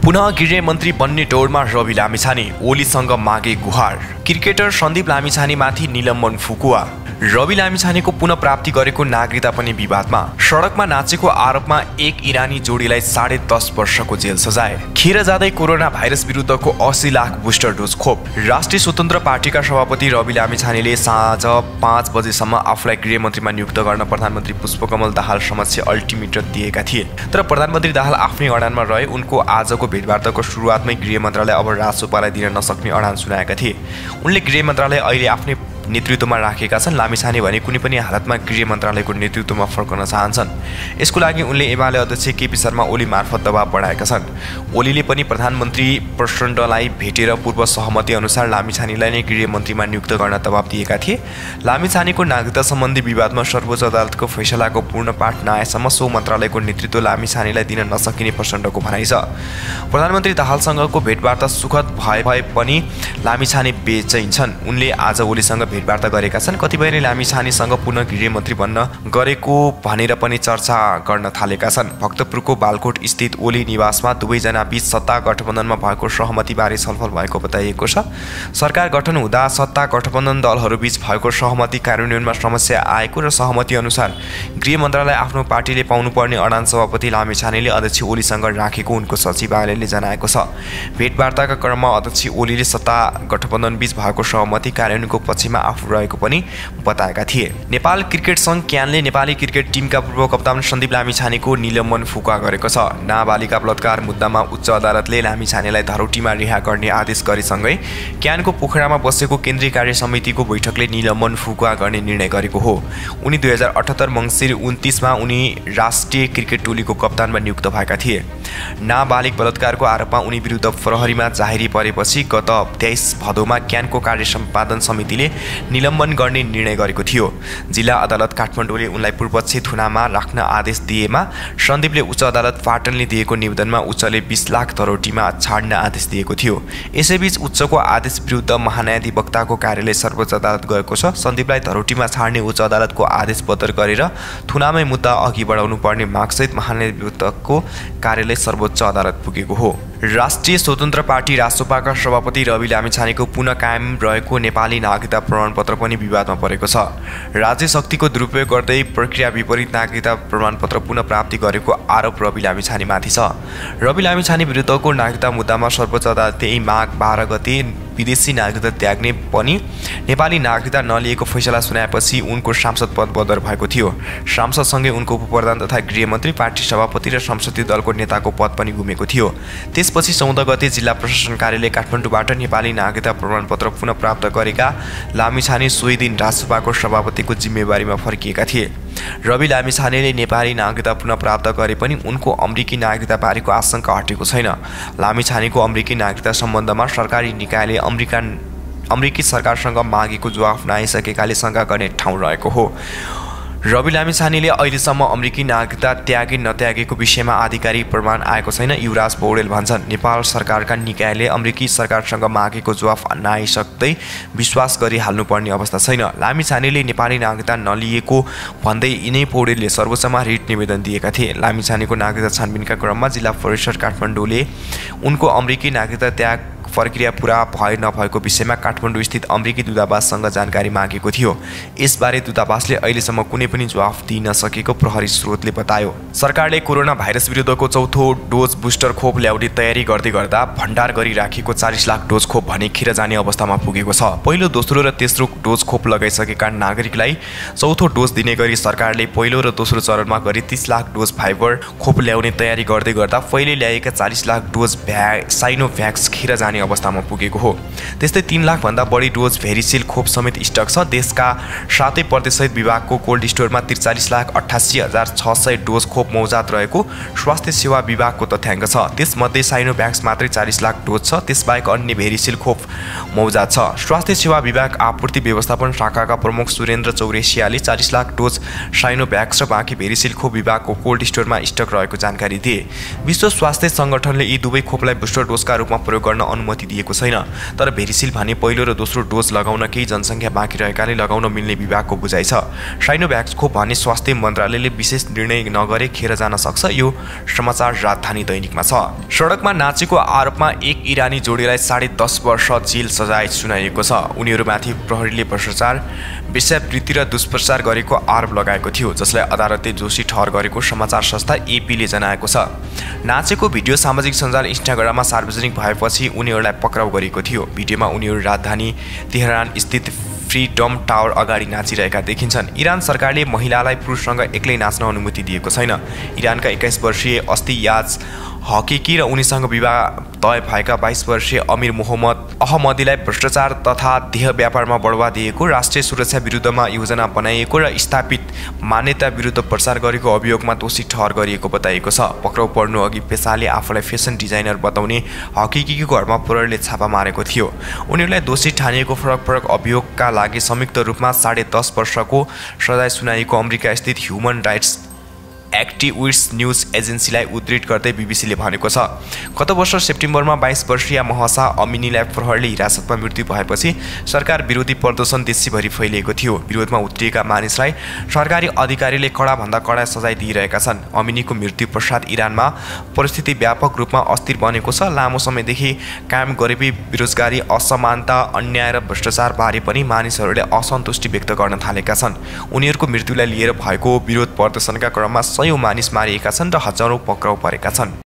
पुनः गृहमन्त्री बन्ने दौडमा रवि लामिछाने, ओलीसँग मागे गुहार। क्रिकेटर सन्दीप लामिछानेमाथि निलम्बन फुकुवा। रवि लामिछानेको पुनः प्राप्ति गरेको नागरिकता पनि विवादमा। सडकमा नाचेको आरोपमा एक इरानी जोडीलाई 10.5 वर्षको जेल सजाय। खेर जाँदै कोरोना भाइरस विरुद्धको 80 लाख बुस्टर डोज खोप। राष्ट्रिय स्वतन्त्र पार्टीका सभापति रवि लामिछानेले साँझ 5 बजेसम्म आफूलाई गृहमन्त्रीमा नियुक्त गर्न प्रधानमन्त्री पुष्पकमल दाहाल समक्ष अल्टिमेटम दिएका थिए। तर प्रधानमन्त्री दाहाल आफ्नै अडानमा रहे। उनको आजको भेटवार्ताको सुरुवातमै गृह मन्त्रालय अब राजसभालाई दिन नसक्ने अडान सुनाएका थिए। उनले गृह मन्त्रालय अहिले आफ्नै नेतृत्वमा राखेका छन्। लामिछाने भने कुनै पनि हालतमा गृह मन्त्रालयको नेतृत्वमा फर्कन चाहन्छन्। यसको लागि उनले एमाले अध्यक्ष केपी शर्मा ओली मार्फत दबाब बढाएका छन्। ओलीले पनि प्रधानमन्त्री प्रचण्डलाई भेटेर पूर्व सहमति अनुसार लामिछानेलाई नै गृहमन्त्रीमा नियुक्त गर्न दबाब दिएका थिए। लामिछानेको नागरिकता सम्बन्धी विवादमा सर्वोच्च अदालतको फैसलाको पूर्ण पाठ नआएसम्म सो मन्त्रालयको नेतृत्व लामिछानेलाई दिन नसकिने प्रचण्डको भनाइ छ। प्रधानमन्त्री दाहालसँगको भेटवार्ता सुखद भए पनि लामिछाने बेचैन छन्। उनले आज ओलीसँग भेटवार्ता गरेका छन्। कतिपयले लामिछानेसँग पुनः गृहमन्त्री बन्न गरेको भनेर पनि चर्चा गर्न थालेका छन्। भक्तपुरको बालकोट स्थित ओली निवासमा दुवैजना बीच सत्ता गठबन्धनमा भएको सहमतिबारे छलफल भएको बताइएको छ। सरकार गठन हुँदा सत्ता गठबन्धन दलहरूबीच भएको सहमति कार्यान्वयनमा समस्या आएको र सहमति अनुसार गृह मन्त्रालय आफ्नो पार्टीले पाउनुपर्ने अडान सभापति लामिछानेले अध्यक्ष ओलीसँग राखेको उनको सचिवालयले जनाएको छ। भेटवार्ताका क्रममा अध्यक्ष ओलीले सत्ता गठबन्धनबीच भएको सहमति कार्यान्वयनको पक्षमा आफू रहेको पनि बताएका थिए। नेपाल क्रिकेट सङ्घ क्यानले नेपाली क्रिकेट टिमका पूर्व कप्तान सन्दीप लामिछानेको निलम्बन फुकुवा गरेको छ। नाबालिका बलात्कार मुद्दामा उच्च अदालतले लामिछानेलाई धरोटीमा रिहा गर्ने आदेश गरेसँगै क्यानको पोखरामा बसेको केन्द्रीय कार्य समितिको बैठकले निलम्बन फुकुवा गर्ने निर्णय गरेको हो। उनी 2078 मङ्सिर 29मा उनी राष्ट्रिय क्रिकेट टोलीको कप्तानमा नियुक्त भएका थिए। नाबालिग बलात्कारको आरोपमा उनी विरुद्ध प्रहरीमा जाहेरी परेपछि गत 23 भदौमा क्यानको कार्य सम्पादन समितिले निलम्बन गर्ने निर्णय गरेको थियो। जिल्ला अदालत काठमाडौँले उनलाई पूर्वपक्षी थुनामा राख्न आदेश दिएमा सन्दीपले उच्च अदालत पाटनले दिएको निवेदनमा उच्चले 20 लाख धरोटीमा छाड्न आदेश दिएको थियो। यसैबीच उच्चको आदेश विरुद्ध महान्यायाधिवक्ताको कार्यालय सर्वोच्च अदालत गएको छ। सन्दीपलाई धरोटीमा छाड्ने उच्च अदालतको आदेश बदर गरेर थुनामै मुद्दा अघि बढाउनु पर्ने मागसहित महान्यायाधिवक्ताको कार्यालय सर्वोच्च अदालत पुगेको हो। राष्ट्रिय स्वतन्त्र पार्टी राजसभाका सभापति रवि लामिछानेको पुनः कायम रहेको नेपाली नागरिकता प्रमाणपत्र पनि विवादमा परेको छ। राज्य शक्तिको दुरुपयोग गर्दै प्रक्रिया विपरीत नागरिकता प्रमाणपत्र पुनः प्राप्ति गरेको आरोप रवि लामिछानेमाथि छ। रवि लामिछाने विरुद्धको नागरिकता मुद्दामा सर्वोच्च अदालतले यही माघ 12 गते विदेशी नागरिकता त्याग्ने पनि नेपाली नागरिकता नलिएको फैसला सुनाएपछि उनको सांसद पद बदर भएको थियो। सांसदसँगै उनको उपप्रधान तथा गृहमन्त्री, पार्टी सभापति र संसदीय दलको नेताको पद पनि गुमेको थियो। त्यसपछि 14 गते जिल्ला प्रशासन कार्यालय काठमाडौँबाट नेपाली नागरिकता प्रमाणपत्र पुनः प्राप्त गरेका लामिछाने सोही दिन राजसभाको सभापतिको जिम्मेवारीमा फर्किएका थिए। रवि लामिछानेले नेपाली नागरिकता पुनः प्राप्त गरे पनि उनको अमेरिकी नागरिकता बारेको आशंका हटेको छैन। लामिछानेको अमेरिकी नागरिकता सम्बन्धमा सरकारी निकायले अमेरिकी सरकारसँग मागेको जवाफ नआइसकेकाले शङ्का गर्ने ठाउँ रहेको हो। रवि लामिछानेले अहिलेसम्म अमेरिकी नागरिकता त्यागे नत्यागेको विषयमा आधिकारिक प्रमाण आएको छैन। युवराज पौडेल भन्छन्, नेपाल सरकारका निकायले अमेरिकी सरकारसँग मागेको जवाफ नआइसक्दै विश्वास गरिहाल्नुपर्ने अवस्था छैन। लामिछानेले नेपाली नागरिकता नलिएको भन्दै यिनै पौडेलले सर्वोच्चमा रिट निवेदन दिएका थिए। लामिछानेको नागरिकता छानबिनका क्रममा जिल्ला परिषद काठमाडौँले उनको अमेरिकी नागरिकता त्याग प्रक्रिया पूरा भए नभएको विषयमा काठमाडौँ स्थित अमेरिकी दूतावाससँग जानकारी मागेको थियो। यसबारे दूतावासले अहिलेसम्म कुनै पनि जवाफ दिन सकेको प्रहरी स्रोतले बतायो। सरकारले कोरोना भाइरस विरुद्धको चौथो डोज बुस्टर खोप ल्याउने तयारी गर्दै गर्दा भण्डार गरिराखेको 40 लाख डोज खोप भने खेर जाने अवस्थामा पुगेको छ। पहिलो, दोस्रो र तेस्रो डोज खोप लगाइसकेका नागरिकलाई चौथो डोज दिने गरी सरकारले पहिलो र दोस्रो चरणमा गरी 30 लाख डोज फाइबर खोप ल्याउने तयारी गर्दै गर्दा पहिले ल्याएका 40 लाख डोज साइनोभ्याक्स खेर जाने अवस्थामा पुगेको हो। त्यस्तै 3 लाख भन्दा बढी डोज भेरिसिल खोप समेत स्टक छ। देशका 7 प्रदेशसहित विभागको कोल्ड स्टोरमा 43,88,600 डोज खोप मौजात रहेको स्वास्थ्य सेवा विभागको तथ्याङ्क छ। त्यसमध्ये साइनोभ्याक्स मात्रै 40 लाख डोज छ। त्यसबाहेक अन्य भेरिसिल खोप मौजात छ। स्वास्थ्य सेवा विभाग आपूर्ति व्यवस्थापन शाखाका प्रमुख सुरेन्द्र चौरेसियाले 40 लाख डोज साइनोभ्याक्स र बाँकी भेरिसिल खोप विभागको कोल्ड स्टोरमा स्टक रहेको जानकारी दिए। विश्व स्वास्थ्य सङ्गठनले यी दुवै खोपलाई बुस्टर डोजका रूपमा प्रयोग गर्न अनुमति अनुमति दिएको छैन। तर भेरिसिल भने पहिलो र दोस्रो डोज लगाउन केही जनसङ्ख्या बाँकी रहेकाले लगाउन मिल्ने विभागको बुझाइ छ। साइनोभ्याक्स खोप भने स्वास्थ्य मन्त्रालयले विशेष निर्णय नगरे खेर जान सक्छ। यो समाचार राजधानी दैनिकमा छ। सडकमा नाचेको आरोपमा एक इरानी जोडीलाई 10.5 वर्ष जेल सजाय सुनाइएको छ। उनीहरूमाथि प्रहरीले भ्रष्टाचार, वेश्यावृत्ति र दुष्प्रचार गरेको आरोप लगाएको थियो, जसलाई अदालतले दोषी ठहर गरेको समाचार संस्था एपीले जनाएको छ। नाचेको भिडियो सामाजिक सञ्जाल इन्स्टाग्राममा सार्वजनिक भएपछि उनीहरूलाई पक्राउ गरेको थियो। भिडियोमा उनीहरू राजधानी तेहरान स्थित फ्रिडम टावर अगाडि नाचिरहेका देखिन्छन्। इरान सरकारले महिलालाई पुरुषसँग एक्लै नाच्न अनुमति दिएको छैन। इरानका 21 वर्षीय अस्तियाज हकिकी र उनीसँग विवाह तय भएका 22 वर्षीय अमीर मोहम्मद अहमदीलाई भ्रष्टाचार तथा देह व्यापारमा बढावा दिएको, राष्ट्रिय सुरक्षा विरुद्धमा योजना बनाइएको र स्थापित मान्यता विरुद्ध प्रचार गरेको अभियोगमा दोषी ठहर गरिएको बताइएको छ। पक्राउ पर्नु अघि पेसाले आफूलाई फेसन डिजाइनर बताउने हकिकीको घरमा प्रहरीले छापा मारेको थियो। उनीहरूलाई दोषी ठानिएको फरक अभियोगका लागि संयुक्त रूपमा 10.5 वर्षको सजाय सुनाइएको अमेरिका स्थित ह्युमन राइट्स एक्टिभिस्ट न्युज एजेन्सीलाई उद्धृत गर्दै बीबीसीले भनेको छ। गत वर्ष सेप्टेम्बरमा 22 वर्षीय महसा अमिनीलाई प्रहरीले हिरासतमा मृत्यु भएपछि सरकार विरोधी प्रदर्शन देशैभरि फैलिएको थियो। विरोधमा उत्रिएका मानिसलाई सरकारी अधिकारीले कडाभन्दा कडा सजाय दिइरहेका छन्। अमिनीको मृत्यु पश्चात इरानमा परिस्थिति व्यापक रूपमा अस्थिर बनेको छ। लामो समयदेखि कायम गरिबी, बेरोजगारी, असमानता, अन्याय र भ्रष्टाचार बारे पनि मानिसहरूले असन्तुष्टि व्यक्त गर्न थालेका छन्। उनीहरूको मृत्युलाई लिएर भएको विरोध प्रदर्शनका क्रममा 100 मानिस मारिएका छन् र हजारौं पक्राउ परेका छन्।